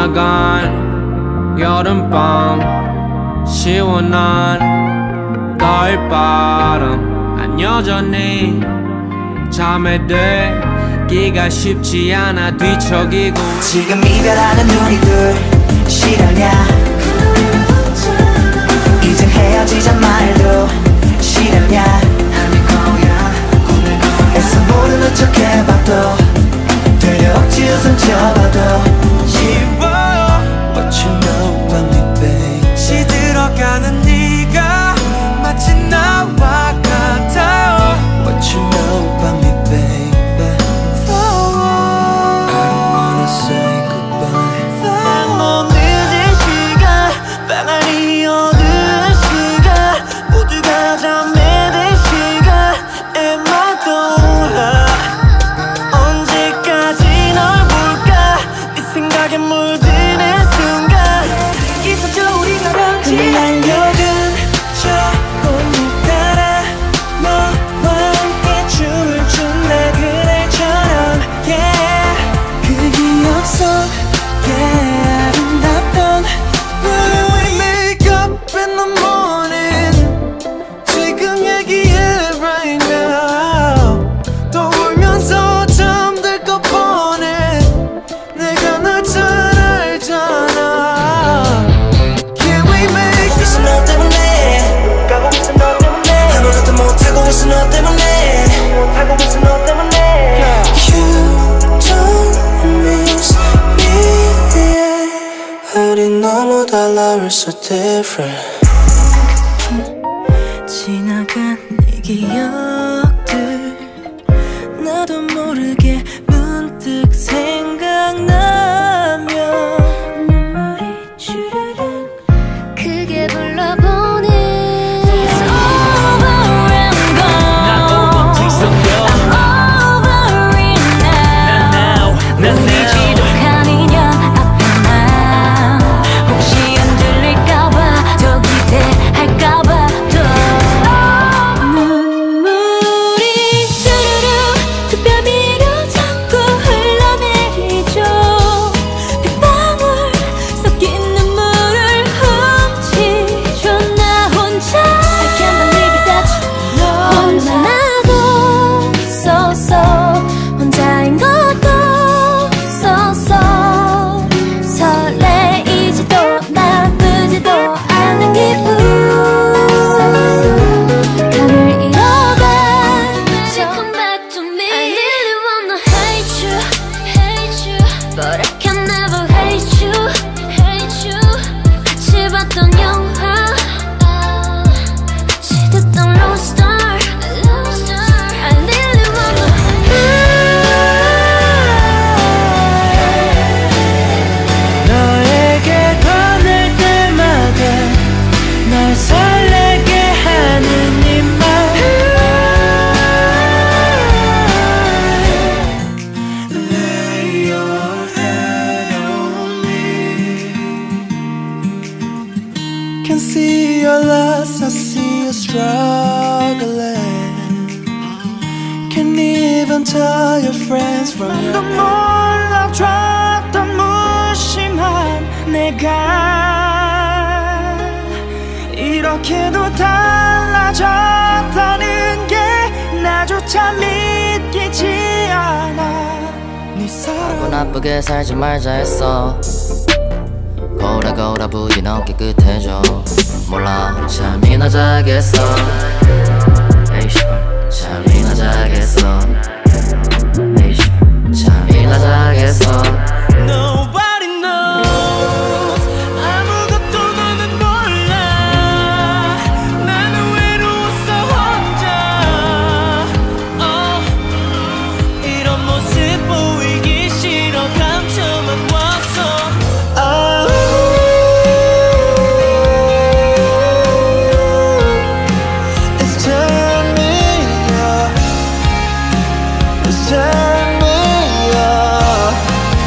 지나간 여름밤 시원한 가을바람 난 여전히 잠에 들기가 쉽지 않아 뒤척이고 지금 이별하는 우리들 싫으냐 이젠 헤어지자 말도 싫으냐 아닐 거야 오늘 거야 애써 모르는 척 해봐도 되려 억지 웃음 쳐봐도 싫어요 What you know about me babe 시들어가는 네가 마치 나와 같아요 What you know about me baby I don't wanna say goodbye 너 늦은 시간 방 안이 어두운 시간 모두가 잠에든 시간에만 떠올라 언제까지 널 볼까 네 생각에 물드는 순간 있었죠 우리가 같이 날려든 저 꽃잎 따라 너와 함께 춤을 춘다 그날처럼 yeah 그 기억 속에 아름답던 When we make up in the morning 지금 얘기해 right now 떠올면서 잠들 것 뻔해 내가 널 잘 알잖아 Can we make up 있어 너 때문에 가고 있어 너 때문에 아무것도 못하고 있어 너 때문에 못하고 있어 너 때문에 You don't miss me 우린 너무 달라 we're so different 지나간 네 기억들 나도 모르게 문득 생각나면 눈물이 주르륵 크게 불러보는 It's over and gone 난 over takes the girl I'm over it now 난 우리 지독한 인연 앞에 난 혹시 흔들릴까봐 더 기대할까봐 또 눈물이 주르륵 그 뺨위로 자꾸 흘러내리죠 빗방울 섞인 눈물을 훔치죠 나 혼자 I can't believe it that you 혼자 나도 so 혼자인 것도 so 설레이지도 나쁘지도 않은 기분 감을 잃어간 Come back to me I really wanna hate you But I can never hate you 같이 봤던 영화 같이 듣던 Lost Star I really wanna 너에게 꺼낼 때마다 날 설레게 하는 네 말 Lay your head on me Can see your loss, I see you struggling Can't even tell your friends from your 몰라줬던 무심한 내가 이렇게도 달라졌다는 게 나조차 믿기지 않아 네 하고 사랑 나쁘게 살지 말자 했어 거울에 부딘 어깨 끝에 줘 몰라 잠이나 자겠어 에이 씨발 잠이나 자겠어 에이 씨발 잠이나 자겠어 Nobody knows 아무것도 나는 몰라 나는 외로웠어 혼자 이런 모습 보이기 싫어 감춰만 왔어 It's turn me up It's turn me up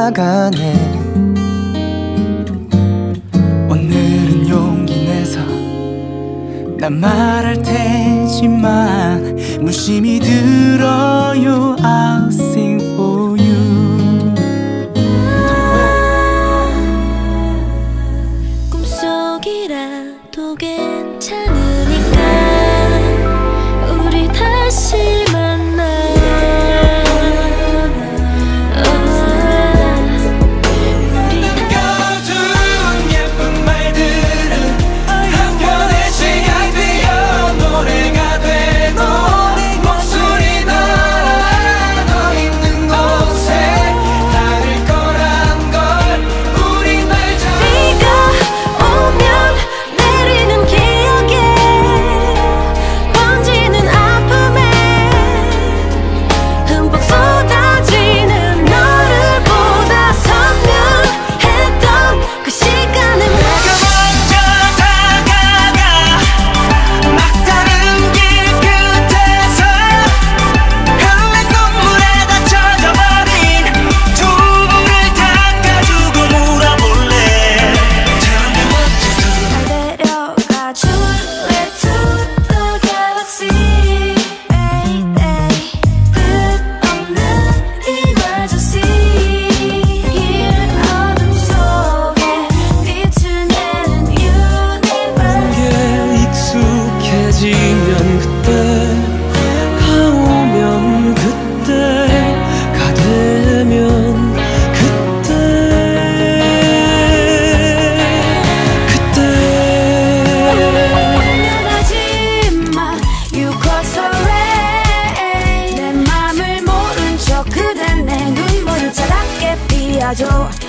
나가네. 오늘은 용기 내서 난 말할 테지만 무심히 들어요. I'll sing for you. 꿈속이라도 괜찮으니까 우리 다시 만나. 거둔 예쁜 말들은 한편의 시간 되어 노래가 되고 목소리 날아 너 있는 곳에 닿을 거란 걸 우린 알잖아. 비가 오면 내리는 기억에 번지는 아픔에 흠뻑 쏟아지는 너를 보다 선명했던 그 시간에 내가 먼저 다가가 막다른 길 끝에서 흘린 눈물에 다 젖어버린 두부를 닦아주고 물어볼래. Tell me what to do. 데려가 줄래 to the galaxy. 끝없는 emergency. Here 어둠 속에 빛을 내는 universe. 익숙해지면 그때 가오면 그때 가되면 하지마 You cause a rain. 내 맘을 모른 척 그댄 내 눈물을 차갑게 피워줘.